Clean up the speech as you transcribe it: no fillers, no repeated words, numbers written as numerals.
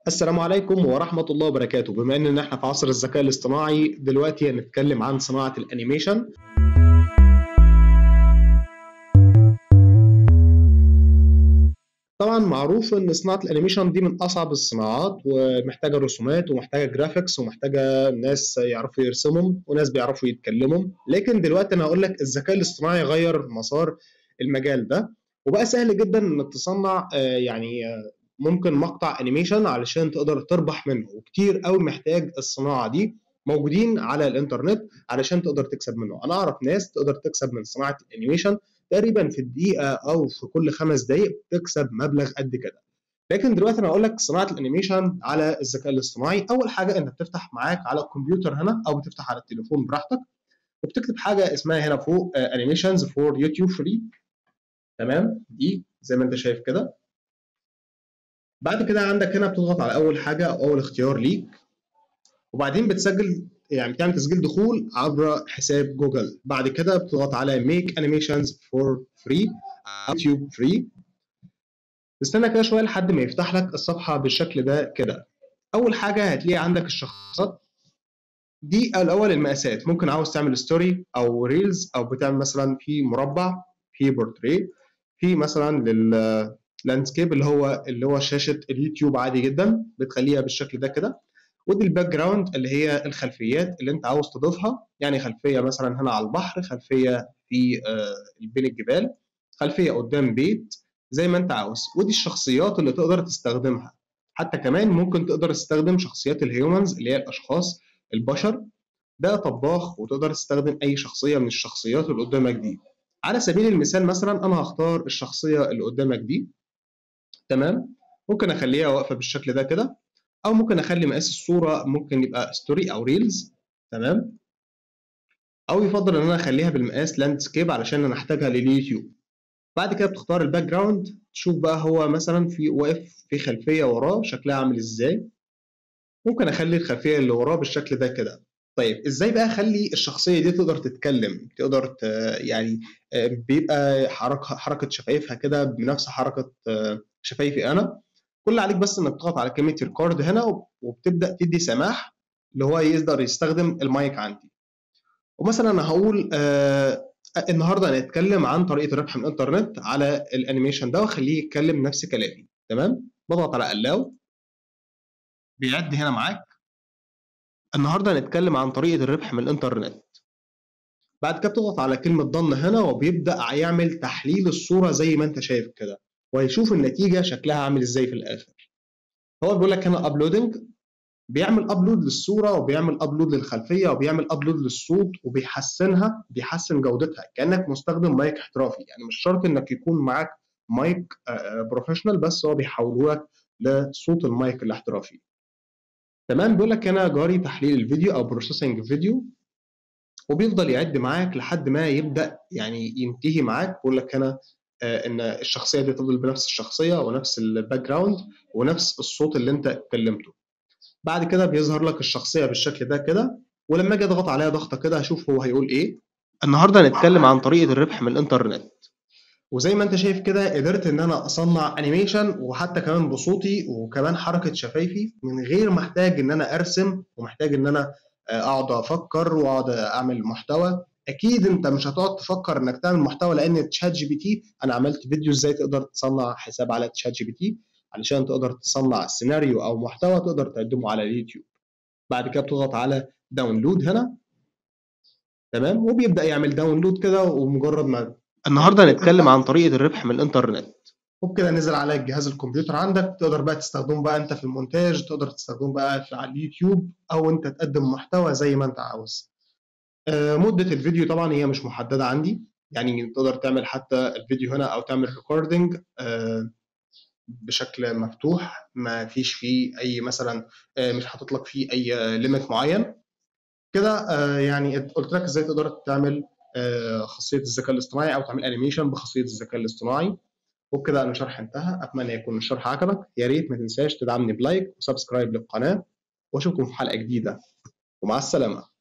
السلام عليكم ورحمة الله وبركاته. بما ان احنا في عصر الذكاء الاصطناعي دلوقتي هنتكلم عن صناعة الانيميشن. طبعا معروف ان صناعة الانيميشن دي من اصعب الصناعات، ومحتاجة رسومات ومحتاجة جرافيكس ومحتاجة ناس يعرفوا يرسموا وناس بيعرفوا يتكلموا. لكن دلوقتي انا هقول لك الذكاء الاصطناعي غير مسار المجال ده، وبقى سهل جدا انك تصنع ممكن مقطع انيميشن علشان تقدر تربح منه، وكتير قوي محتاج الصناعة دي موجودين على الانترنت علشان تقدر تكسب منه. انا اعرف ناس تقدر تكسب من صناعة الانيميشن تقريبا في الدقيقة او في كل 5 دقائق تكسب مبلغ قد كده. لكن دلوقتي انا هقول لك صناعة الانيميشن على الذكاء الاصطناعي. اول حاجة انت بتفتح معاك على الكمبيوتر هنا او بتفتح على التليفون براحتك، وبتكتب حاجة اسمها هنا فوق انيميشنز فور يوتيوب فري. تمام، دي زي ما انت شايف كده. بعد كده عندك هنا بتضغط على اول حاجة او اول اختيار ليك، وبعدين بتسجل، يعني بتعمل تسجيل دخول عبر حساب جوجل. بعد كده بتضغط على make animations for free يوتيوب فري. تستنى كده شويه لحد ما يفتح لك الصفحه بالشكل ده كده. اول حاجه هتلاقي عندك الشخصيات دي. الاول المقاسات، ممكن عاوز تعمل ستوري او ريلز، او بتعمل مثلا في مربع، في بورتريه، في مثلا لللاندسكيب اللي هو شاشه اليوتيوب عادي جدا، بتخليها بالشكل ده كده. ودي الباك جراوند اللي هي الخلفيات اللي انت عاوز تضيفها، يعني خلفيه مثلا هنا على البحر، خلفيه في بين الجبال، خلفيه قدام بيت، زي ما انت عاوز. ودي الشخصيات اللي تقدر تستخدمها. حتى كمان ممكن تقدر تستخدم شخصيات الهيومنز اللي هي الاشخاص البشر، ده طباخ، وتقدر تستخدم اي شخصيه من الشخصيات اللي قدامك دي. على سبيل المثال مثلا انا هختار الشخصيه اللي قدامك دي. تمام، ممكن اخليها واقفه بالشكل ده كده، او ممكن اخلي مقاس الصوره ممكن يبقى ستوري او ريلز. تمام، او يفضل ان انا اخليها بالمقاس لاندسكيب علشان انا احتاجها لليوتيوب. بعد كده بتختار الباك جراوند، تشوف بقى هو مثلا في واقف في خلفيه وراه شكلها عامل ازاي. ممكن اخلي الخلفيه اللي وراه بالشكل ده كده. طيب ازاي بقى اخلي الشخصيه دي تقدر تتكلم، تقدر يعني بيبقى حركه شفايفها كده بنفس حركه شفايفي انا. كل اللي عليك بس انك تضغط على كلمه ريكورد هنا، وبتبدا تدي سماح اللي هو يقدر يستخدم المايك عندي. ومثلا انا هقول النهارده هنتكلم عن طريقه الربح من الانترنت على الانيميشن ده، واخليه يتكلم نفس كلامي. تمام، بضغط على allow، بيعد هنا معاك. النهارده هنتكلم عن طريقه الربح من الانترنت. بعد كده بتضغط على كلمه ضن هنا، وبيبدا يعمل تحليل الصوره زي ما انت شايف كده، وهيشوف النتيجه شكلها عامل ازاي في الاخر. هو بيقول لك هنا ابلودنج، بيعمل ابلود للصوره، وبيعمل ابلود للخلفيه، وبيعمل ابلود للصوت، وبيحسنها، بيحسن جودتها كانك مستخدم مايك احترافي. يعني مش شرط انك يكون معاك مايك بروفيشنال، بس هو بيحوله لك لصوت المايك الاحترافي. تمام، بيقول لك هنا جاري تحليل الفيديو او بروسيسنج فيديو، وبيفضل يعد معاك لحد ما يبدا يعني ينتهي معاك. بيقول لك هنا ان الشخصيه دي تفضل بنفس الشخصيه ونفس الباك جراوند ونفس الصوت اللي انت اتكلمته. بعد كده بيظهر لك الشخصيه بالشكل ده كده، ولما اجي اضغط عليها ضغطه كده هشوف هو هيقول ايه. النهارده هنتكلم عن طريقه الربح من الانترنت. وزي ما انت شايف كده قدرت ان انا اصنع انيميشن، وحتى كمان بصوتي وكمان حركه شفايفي، من غير ما احتاج ان انا ارسم ومحتاج ان انا اقعد افكر واقعد اعمل محتوى. اكيد انت مش هتقعد تفكر انك تعمل محتوى، لان تشات جي بي تي، انا عملت فيديو ازاي تقدر تصنع حساب على تشات جي بي تي علشان تقدر تصنع سيناريو او محتوى تقدر تقدمه على اليوتيوب. بعد كده بتضغط على داونلود هنا. تمام، وبيبدأ يعمل داونلود كده، ومجرد ما النهارده هنتكلم عن طريقة الربح من الانترنت، وبكده نزل على جهاز الكمبيوتر عندك. تقدر بقى تستخدمه بقى انت في المونتاج، تقدر تستخدمه بقى على اليوتيوب، او انت تقدم محتوى زي ما انت عاوز. مدة الفيديو طبعا هي مش محددة عندي، يعني تقدر تعمل حتى الفيديو هنا او تعمل ريكوردنج بشكل مفتوح، ما فيش فيه اي مثلا مش حاطط لك فيه اي ليميت معين كده. يعني قلت لك ازاي تقدر تعمل خاصيه الذكاء الاصطناعي، او تعمل انيميشن بخاصيه الذكاء الاصطناعي. وبكده انا الشرح انتهى. اتمنى يكون الشرح عجبك. يا ريت ما تنساش تدعمني بلايك وسبسكرايب للقناه، واشوفكم في حلقه جديده، ومع السلامه.